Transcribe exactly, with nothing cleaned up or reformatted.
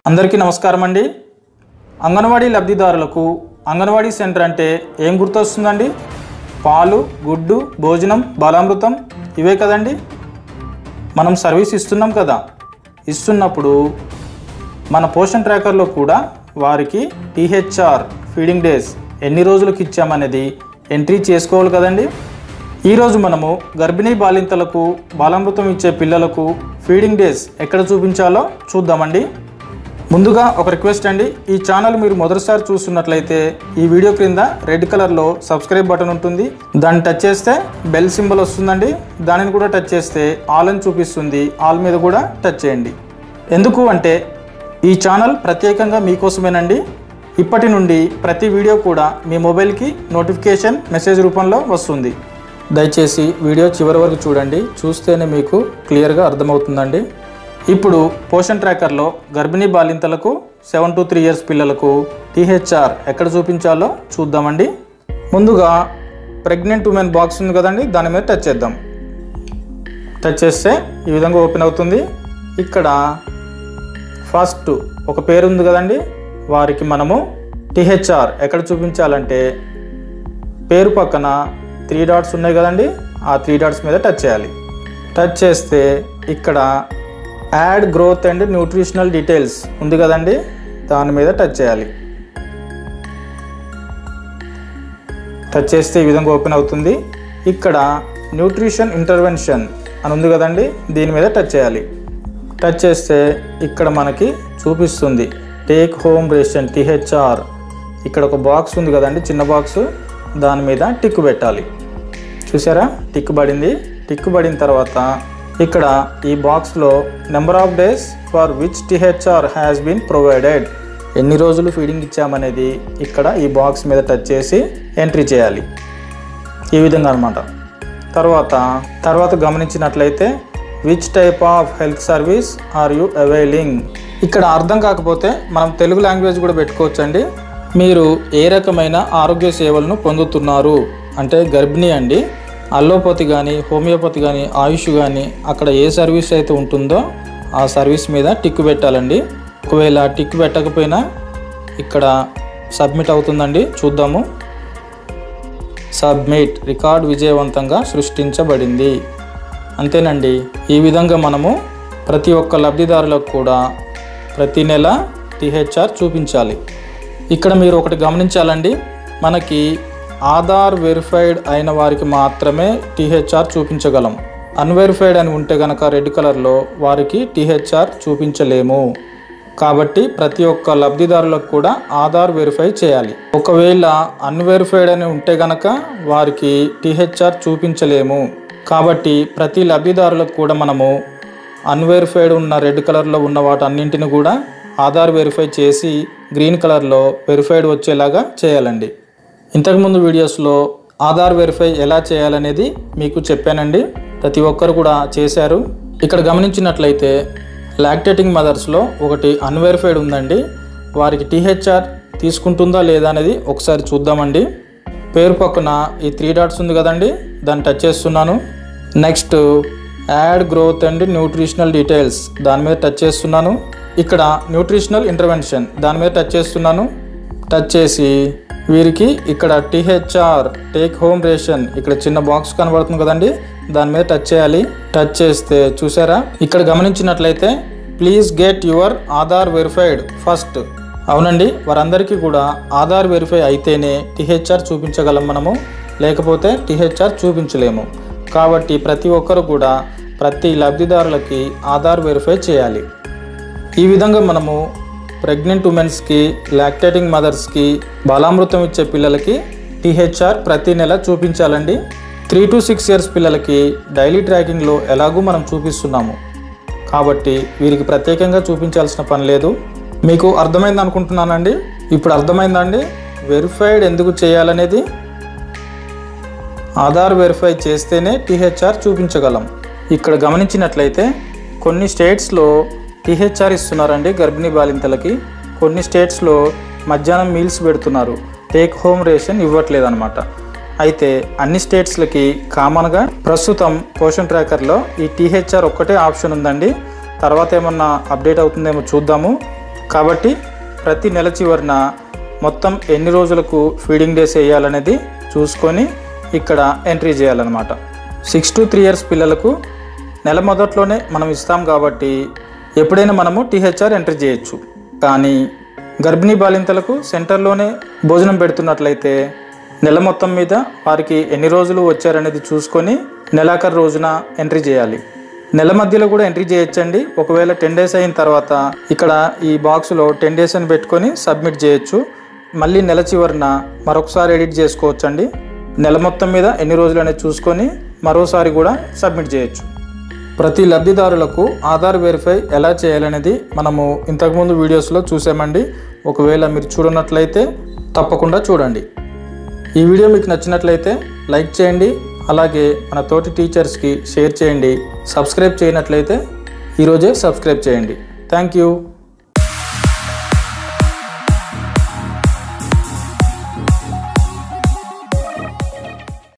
అందరికీ నమస్కారం అండి। అంగన్వాడీ లబ్ధిదారులకు అంగన్వాడీ సెంటర్ అంటే ఏం గుర్తొస్తుందండి? పాలు, గుడ్డు, భోజనం, బాలామృతం ఇవే కదండి। మనం సర్వీస్ ఇస్తున్నాం కదా, ఇస్తున్నప్పుడు మన పోషన్ ట్రాకర్లో కూడా వారికి టీహెచ్ఆర్ ఫీడింగ్ డేస్ ఎన్ని రోజులకు ఇచ్చామనేది ఎంట్రీ చేసుకోవాలి కదండి। ఈరోజు మనము గర్భిణీ బాలింతలకు బాలామృతం ఇచ్చే పిల్లలకు ఫీడింగ్ డేస్ ఎక్కడ చూపించాలో చూద్దామండి। ముందుగా ఒక రిక్వెస్ట్ అండి, ఈ ఛానల్ మీరు మొదటిసారి చూస్తున్నట్లయితే ఈ వీడియో క్రింద రెడ్ కలర్లో సబ్స్క్రైబ్ బటన్ ఉంటుంది, దాన్ని టచ్ చేస్తే బెల్ సింబల్ వస్తుందండి, దానిని కూడా టచ్ చేస్తే ఆల్ అని చూపిస్తుంది, ఆల్ మీద కూడా టచ్ చేయండి। ఎందుకు అంటే ఈ ఛానల్ ప్రత్యేకంగా మీకోసమేనండి। ఇప్పటి నుండి ప్రతి వీడియో కూడా మీ మొబైల్కి నోటిఫికేషన్ మెసేజ్ రూపంలో వస్తుంది। దయచేసి వీడియో చివరి వరకు చూడండి, చూస్తేనే మీకు క్లియర్గా అర్థమవుతుందండి। ఇప్పుడు పోషన్ ట్రాకర్లో గర్భిణీ బాలింతలకు సెవెన్ టు త్రీ ఇయర్స్ పిల్లలకు టీహెచ్ఆర్ ఎక్కడ చూపించాలో చూద్దామండి। ముందుగా ప్రెగ్నెంట్ ఉమెన్ బాక్స్ ఉంది కదండి, దాని మీద టచ్ చేద్దాం। టచ్ చేస్తే ఈ విధంగా ఓపెన్ అవుతుంది। ఇక్కడ ఫస్ట్ ఒక పేరు ఉంది కదండి, వారికి మనము టీహెచ్ఆర్ ఎక్కడ చూపించాలంటే పేరు పక్కన త్రీ డాట్స్ ఉన్నాయి కదండి, ఆ త్రీ డాట్స్ మీద టచ్ చేయాలి। టచ్ చేస్తే ఇక్కడ add growth and nutritional details ఉంది కదండి, దాని మీద టచ్ చేయాలి। టచ్ చేస్తే ఈ విధంగా ఓపెన్ అవుతుంది। ఇక్కడ న్యూట్రిషన్ ఇంటర్వెన్షన్ అని ఉంది కదండి, దీని మీద టచ్ చేయాలి। టచ్ చేస్తే ఇక్కడ మనకి చూపిస్తుంది టేక్ హోమ్ రేషన్ టీహెచ్ఆర్, ఇక్కడ ఒక బాక్స్ ఉంది కదండి, చిన్న బాక్స్, దాని మీద టిక్ పెట్టాలి। చూసారా, టిక్ పడింది। టిక్ పడిన తర్వాత ఇక్కడ ఈ బాక్స్లో number of days for which THR has been provided, ఎన్ని రోజులు ఫీడింగ్ ఇచ్చామనేది ఇక్కడ ఈ బాక్స్ మీద టచ్ చేసి ఎంట్రీ చేయాలి, ఈ విధంగా అనమాట। తర్వాత తర్వాత గమనించినట్లయితే which type of health service are you availing, ఇక్కడ అర్థం కాకపోతే మనం తెలుగు లాంగ్వేజ్ కూడా పెట్టుకోవచ్చండి। మీరు ఏ రకమైన ఆరోగ్య సేవలను పొందుతున్నారు అంటే గర్భిణీ అండి, అల్లోపతి కానీ హోమియోపతి కానీ ఆయుష్ కానీ అక్కడ ఏ సర్వీస్ అయితే ఉంటుందో ఆ సర్వీస్ మీద టిక్ పెట్టాలండి। ఒకవేళ టిక్ పెట్టకపోయినా ఇక్కడ సబ్మిట్ అవుతుందండి, చూద్దాము। సబ్మిట్, రికార్డ్ విజయవంతంగా సృష్టించబడింది, అంతేనండి। ఈ విధంగా మనము ప్రతి ఒక్క లబ్ధిదారులకు కూడా ప్రతి నెల టీహెచ్ఆర్ చూపించాలి। ఇక్కడ మీరు ఒకటి గమనించాలండి, మనకి ఆధార్ వెరిఫైడ్ అయిన వారికి మాత్రమే టీహెచ్ఆర్ చూపించగలం, అన్వెరిఫైడ్ అని ఉంటే కనుక రెడ్ కలర్లో వారికి టీహెచ్ఆర్ చూపించలేము। కాబట్టి ప్రతి ఒక్క లబ్ధిదారులకు కూడా ఆధార్ వెరిఫై చేయాలి। ఒకవేళ అన్వెరిఫైడ్ అని ఉంటే కనుక వారికి టీహెచ్ఆర్ చూపించలేము। కాబట్టి ప్రతి లబ్ధిదారులకు కూడా మనము అన్వెరిఫైడ్ ఉన్న రెడ్ కలర్లో ఉన్న వాటన్నింటిని కూడా ఆధార్ వెరిఫై చేసి గ్రీన్ కలర్లో వెరిఫైడ్ వచ్చేలాగా చేయాలండి। ఇంతకుముందు వీడియోస్లో ఆధార్ వెరిఫై ఎలా చేయాలనేది మీకు చెప్పానండి, ప్రతి ఒక్కరు కూడా చేశారు। ఇక్కడ గమనించినట్లయితే లాక్టేటింగ్ మదర్స్లో ఒకటి అన్వెరిఫైడ్ ఉందండి, వారికి టీహెచ్ఆర్ తీసుకుంటుందా లేదా అనేది ఒకసారి చూద్దామండి। పేరు పక్కన ఈ త్రీ డాట్స్ ఉంది కదండి, దాన్ని టచ్ చేస్తున్నాను। Next add growth and nutritional details, దాని మీద టచ్ చేస్తున్నాను। ఇక్కడ న్యూట్రిషనల్ ఇంటర్వెన్షన్ దాని మీద టచ్ చేస్తున్నాను। టచ్ చేసి వీరికి ఇక్కడ టీహెచ్ఆర్ టేక్ హోమ్ రేషన్ ఇక్కడ చిన్న బాక్స్ కనబడుతుంది కదండి, దాని మీద టచ్ చేయాలి। టచ్ చేస్తే చూసారా, ఇక్కడ గమనించినట్లయితే please get your Aadhaar verified first, అవునండి, వారందరికీ కూడా ఆధార్ వెరిఫై అయితేనే టీహెచ్ఆర్ చూపించగలం మనము, లేకపోతే టీహెచ్ఆర్ చూపించలేము। కాబట్టి ప్రతి ఒక్కరు కూడా ప్రతి లబ్ధిదారులకి ఆధార్ వెరిఫై చేయాలి। ఈ విధంగా మనము ప్రెగ్నెంట్ ఉమెన్స్కి, లాక్టేటింగ్ మదర్స్కి, బాలామృతం ఇచ్చే పిల్లలకి టీహెచ్ఆర్ ప్రతి నెల చూపించాలండి। త్రీ టు సిక్స్ ఇయర్స్ పిల్లలకి డైలీ ట్రాకింగ్లో ఎలాగూ మనం చూపిస్తున్నాము, కాబట్టి వీరికి ప్రత్యేకంగా చూపించాల్సిన పని లేదు। మీకు అర్థమైంది అనుకుంటున్నానండి, ఇప్పుడు అర్థమైందండి వెరిఫైడ్ ఎందుకు చేయాలనేది। ఆధార్ వెరిఫై చేస్తేనే టీహెచ్ఆర్ చూపించగలం। ఇక్కడ గమనించినట్లయితే కొన్ని స్టేట్స్లో టీహెచ్ఆర్ ఇస్తున్నారండి గర్భిణీ బాలింతలకి, కొన్ని స్టేట్స్లో మధ్యాహ్నం మీల్స్ పెడుతున్నారు, టేక్ హోమ్ రేషన్ ఇవ్వట్లేదు అనమాట। అయితే అన్ని స్టేట్స్లకి కామన్గా ప్రస్తుతం పోషన్ ట్రాకర్లో ఈ టీహెచ్ఆర్ ఒక్కటే ఆప్షన్ ఉందండి, తర్వాత ఏమన్నా అప్డేట్ అవుతుందేమో చూద్దాము। కాబట్టి ప్రతి నెల చివరిన మొత్తం ఎన్ని రోజులకు ఫీడింగ్ డేస్ వేయాలనేది చూసుకొని ఇక్కడ ఎంట్రీ చేయాలన్నమాట. సిక్స్ టు త్రీ ఇయర్స్ పిల్లలకు నెల మొదట్లోనే మనం ఇస్తాం కాబట్టి ఎప్పుడైనా మనము టీహెచ్ఆర్ ఎంట్రీ చేయొచ్చు. కానీ గర్భిణీ బాలింతలకు సెంటర్లోనే భోజనం పెడుతున్నట్లయితే నెల మొత్తం మీద వారికి ఎన్ని రోజులు వచ్చారనేది చూసుకొని నెలాఖరు రోజున ఎంట్రీ చేయాలి. నెల మధ్యలో కూడా ఎంట్రీ చేయొచ్చండి. ఒకవేళ టెన్ డేస్ అయిన తర్వాత ఇక్కడ ఈ బాక్స్లో టెన్ డేస్ అని పెట్టుకొని సబ్మిట్ చేయొచ్చు. మళ్ళీ నెల చివరిన మరొకసారి ఎడిట్ చేసుకోవచ్చండి. నెల మొత్తం మీద ఎన్ని రోజులు అనేది చూసుకొని మరోసారి కూడా సబ్మిట్ చేయొచ్చు. ప్రతి లబ్ధిదారులకు ఆధార్ వెరిఫై ఎలా చేయాలనేది మనము ఇంతకుముందు వీడియోస్లో చూసామండి. ఒకవేళ మీరు చూడనట్లయితే తప్పకుండా చూడండి. ఈ వీడియో మీకు నచ్చినట్లయితే లైక్ చేయండి. అలాగే మన తోటి టీచర్స్కి షేర్ చేయండి. సబ్స్క్రైబ్ చేయనట్లయితే ఈరోజే సబ్స్క్రైబ్ చేయండి. Thank you.